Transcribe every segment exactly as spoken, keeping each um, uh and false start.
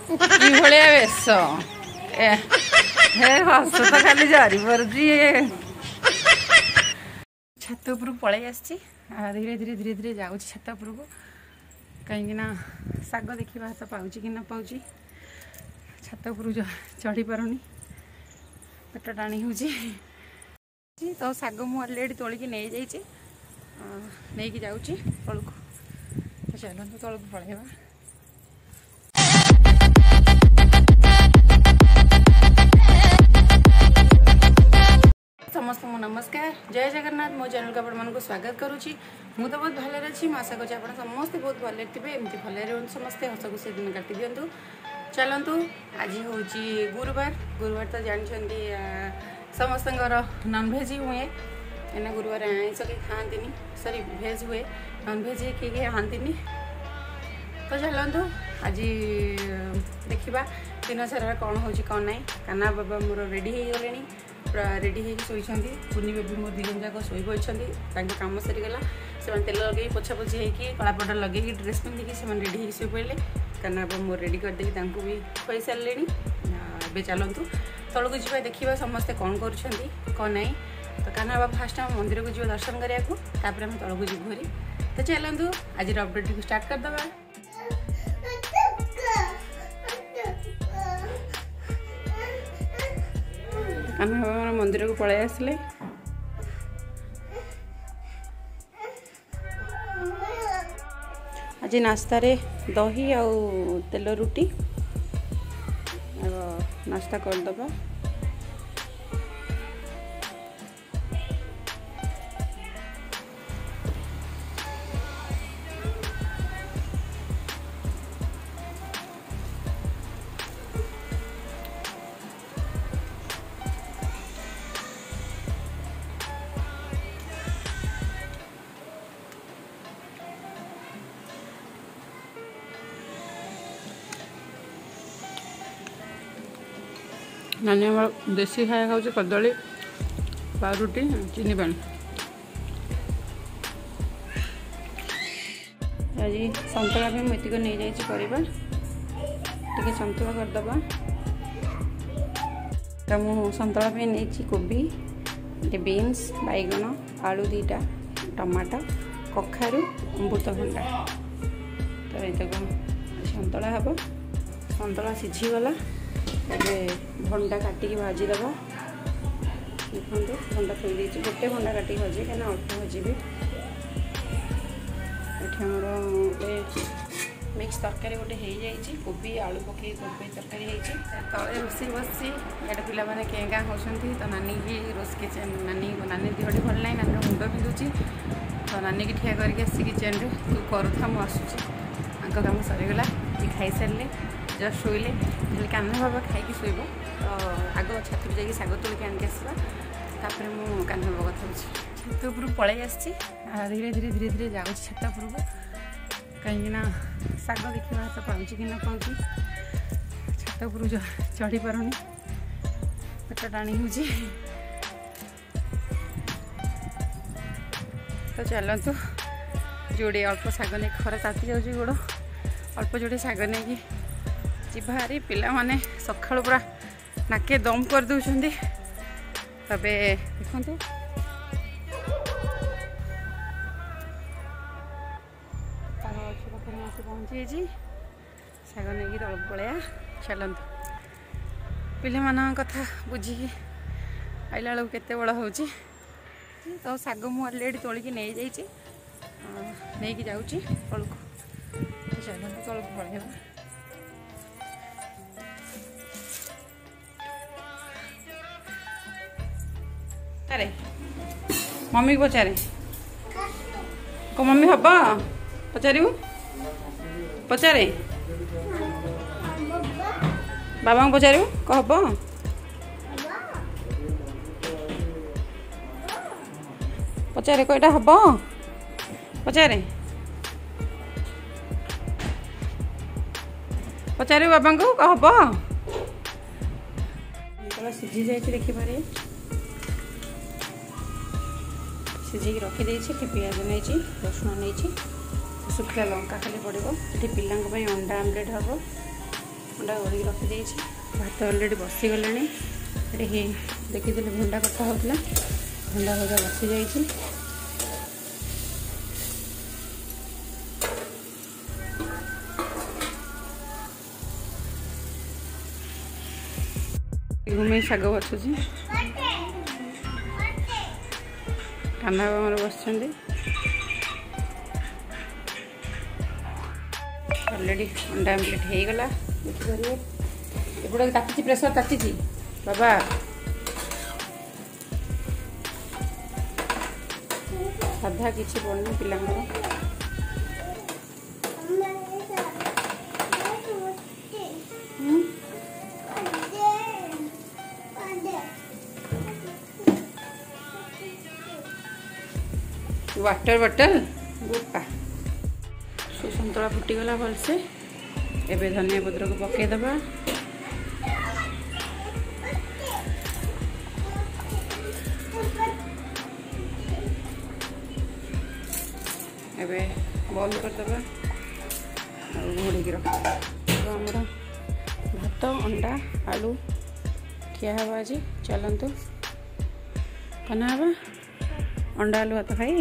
भलिया बेश हे हस तो खाली जारी पड़ी छात उपर पलि आसी धीरे धीरे धीरे धीरे जाऊँ छात उपर को कहीं शाग देखा तो पाँच कि न पाँच छात उपर चढ़ी पारुनी पेट टाणी हो तो शाग मु अलरेडी तोलिकी नहीं जाइए नहीं जाऊँ तल को तो चलते तल को पलैया समस्त को नमस्कार जय जगन्नाथ मो चैनल को आपको स्वागत करुच्ची मु तो बहुत भले अच्छी आशा करुँच आप समस्ते बहुत भले थे एमती भले रुहतु समस्ते हस खुशी दिन काटि दिंतु चलतु आज हूँ गुरुवार गुरुवार तो जानते समस्त नॉनभेज हुए एना गुरुवार आईस कि खाती सॉरी भेज हुए नॉनभेज किए किए खाती तो चलतु आज देखा दिन सारा कौन हो कौन ना काना बाबा मोर रेडी हो गले पूरा रेडी हो शोती कुनी बेबी मोर दिन जाक शोई पड़ते कम सरीगला से तेल लगे पोछापोछी होगी कला पाउडर लगे ड्रेस पिंधिकी से रेडी हो शोई पड़े काना बाबा मोर रेडी करदे भी खुई सारे ए चलतु तौक जा देखा समस्ते कौन कर कौन ना तो काना बाबा फास्ट आम मंदिर को जी दर्शन करने को आम तौक जीव भारी तो चलतु आज अपडेट को स्टार्ट करदे कान्हा बाबा मंदिर को पलि आसले आज नास्ता रे दही आ तेल रुटी नास्ता करदबा नानी हमारा देसी खाया खाऊँ कदली पाउरुटी चीनी पानी आज संतुला भी मुझे को नहीं जाइए टे संतुला करदबा तो मु संतुला नहीं कोबी बीन्स बैगण आलू दीटा टमाटो कखारू अमृतभंडा तो ये संतुला हम संतुला सिझीगला भंडा काटिकी भाजीदेव देखो भंडा थोड़ी देती गोटे भंडा काटिकी भाजी क्या अल्प भाजी ये मिक्स तरकारी गोटे हो जाए कोबी आलू पकई कोबी तरकारी तले रोषे बस इे पिला मैंने केँ क्या होती तो नानी की रोष किचेन नानी नानी देहटी भल ना नानी मुंड पिंधुची तो नानी की ठिया करके आसी किचेन रे तू करूथा मुझे आसूची काम सरीगला ये खाई सारे जस्ट शोले खाली कान्हा बाबा खाई शोब तो आग छात पर जाकि शाग तोलिक आनिक आसवा मु कान्हा बाबा कथा छात उपर पलि आसी धीरे धीरे धीरे धीरे जाऊँ छात उपर को कहीं शाग देखा तो पाँच कि न पाँच छात उपर चढ़ी पारुनी पेट टाणी हो तो चलतु जोड़े अल्प शाग नहीं खरा ताती जाऊँगी गोड़ अल्प जोड़े शाग नहीं भारी पिला माने सकाळु पूरा नाके दम कर दौरान तबे देखते पहुँची शाग नहीं तल पलैया चलत पिला मान कथा बुझिकी आइला बेलू केते बड़ हो तो शाग मु अलरेडी तोलिकी नहीं जाइए नहीं जाऊँ तल को चलते तल को पलैया अरे मम्मी को पचारे को मम्मी हम पचारू पचारे बाबा को पचारू को हम पचारे को यहाँ हम पचारे पचारू बाबा को को हम सीझी जाए देखिपारे सीझे रखीदे पियाज नहीं रसुण नहीं शुखला लंका खाली पड़ो ये पिला अंडा आमलेट हम अंडा गोल रखी देछि भात ऑलरेडी बसी गलानी रे देखि दिले भंडा कटा होतला भंडा भजा बसी जाइछि घुमे शाग बसुची कान्हा बाबा बस ऑलरेडी अंडा आमलेट हो गला एपटे ताती प्रेसर ताती बाबा साधा किसी पड़नी पिला वाटर बटल गोपा सुसंतरा फुटीगला भलसे एबे धनिया पत्र को पकेदबा एबे बंद करदबा घोड़ी रख आमर भात अंडा आलू क्या हवा आज चलतु कना हवा अंडा आलू भात खाई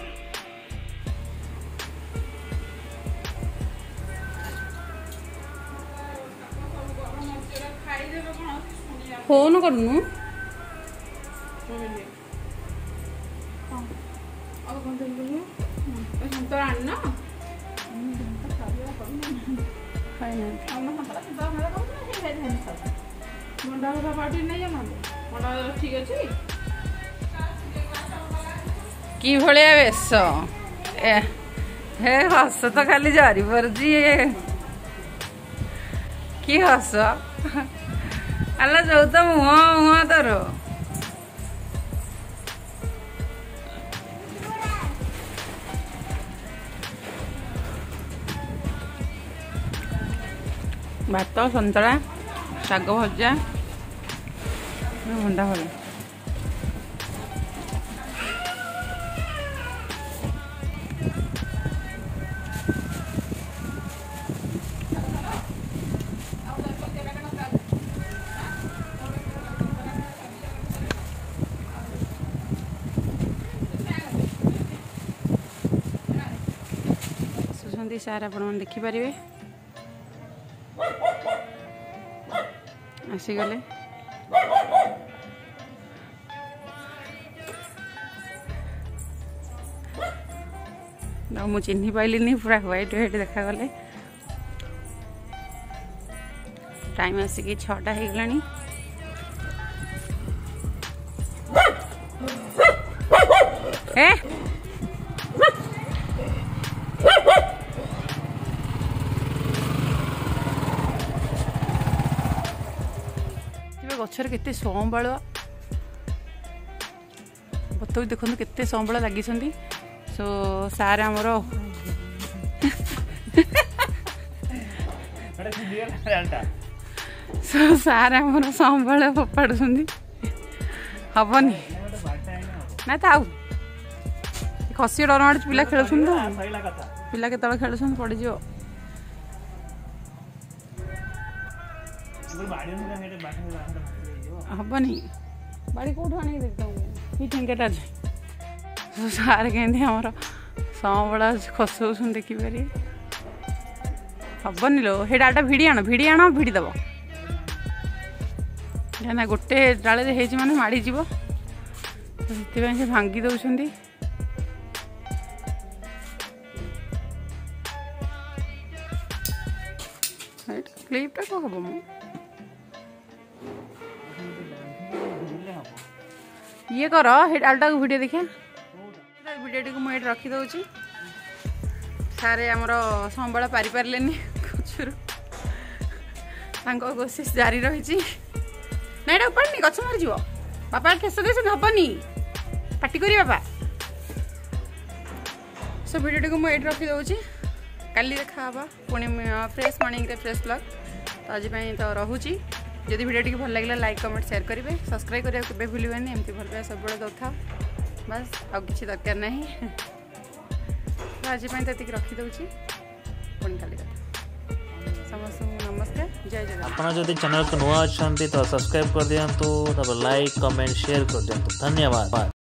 फोन करूनु कि भलिया बेश हे हस तो खाली जारी पड़जी कि हस अल्ला जो तो मुह मुह तोर भात संतरा शाग भजा भंडा भला सार आप देखिपारे आसीगले मुझे चिन्ह पाइलिनी पूरा व्हाइट व्हाइट देखा गले टाइम आसिक छटा हो गलानी ए गचर केते संबाल बत भी देखो केते संबाल लगी सो सार आमर सो सार आमर संबाल फोपाड़ू हबनी ना था खसी डर माड़ पिला खेल पिला के खेल पड़ज हबनी बाड़ी कौट आने ये ठेंकेटा सार के आमर संबड़ा खसौ देखिपारे हबनी लो हे डालटा भिड़ी आण भिड़ी आण भिड़ी दब ना गोटे डाले हो माने माड़ी जीव से भांगी दौरान क्लिपटा कौन हम मो ये कर हे डालटा को भिडियो देखिया भिडियोटी को मुझे रखी दौची सारे आमर संबल पारि पारे गचर कोशिश जारी रही ना ये उपाड़नी गच मारिज बापा ठेस दे हबनी पार्टी करी बापा सो भिडियोटी को मुझे रखी दौची काली देखा पुणी फ्रेश मॉर्निंग रे फ्रेश ब्लॉग तो आज तो रोची जदि भिडियो भल लगे लाइक कमेंट शेयर करेंगे सब्सक्राइब करने के भूलें एमती भल पाए सब दौथा बस आउ कि दरकार ना आज तो रखी दूची पुणी काली समस्त नमस्कार। जय जगन्नाथ। ଆପଣ ଯଦି ଚ୍ୟାନେଲକୁ ନୂଆ ଅଛନ୍ତି ତ ସବସ୍କ୍ରାଇବ କରିଦିଅନ୍ତୁ, ତାପରେ ଲାଇକ୍ କମେଣ୍ଟ ସେୟାର କରିଦିଅନ୍ତୁ। ଧନ୍ୟବାଦ।